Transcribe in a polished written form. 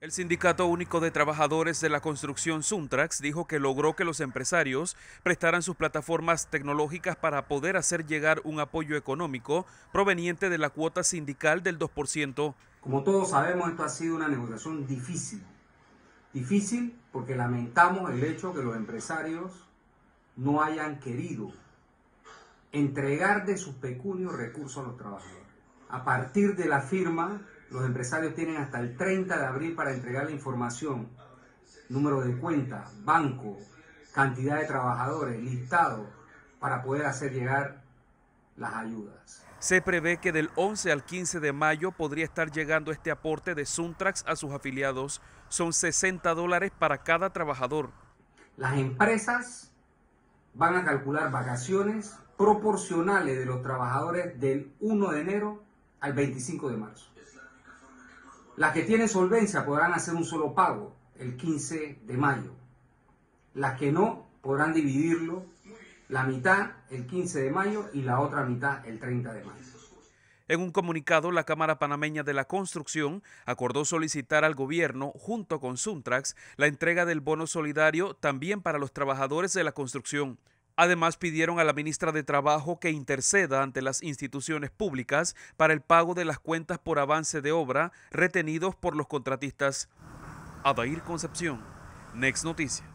El Sindicato Único de Trabajadores de la Construcción Suntrax dijo que logró que los empresarios prestaran sus plataformas tecnológicas para poder hacer llegar un apoyo económico proveniente de la cuota sindical del 2%. Como todos sabemos, esto ha sido una negociación difícil. Difícil porque lamentamos el hecho que los empresarios no hayan querido entregar de sus pecunios recursos a los trabajadores. A partir de la firma, los empresarios tienen hasta el 30 de abril para entregar la información, número de cuenta, banco, cantidad de trabajadores, listado, para poder hacer llegar las ayudas. Se prevé que del 11 al 15 de mayo podría estar llegando este aporte de Suntrax a sus afiliados. Son $60 para cada trabajador. Las empresas van a calcular vacaciones proporcionales de los trabajadores del 1 de enero al 25 de marzo. Las que tienen solvencia podrán hacer un solo pago el 15 de mayo. Las que no podrán dividirlo, la mitad el 15 de mayo y la otra mitad el 30 de mayo. En un comunicado, la Cámara Panameña de la Construcción acordó solicitar al gobierno, junto con Suntrax, la entrega del bono solidario también para los trabajadores de la construcción. Además, pidieron a la ministra de Trabajo que interceda ante las instituciones públicas para el pago de las cuentas por avance de obra retenidos por los contratistas. Adair Concepción, Next Noticias.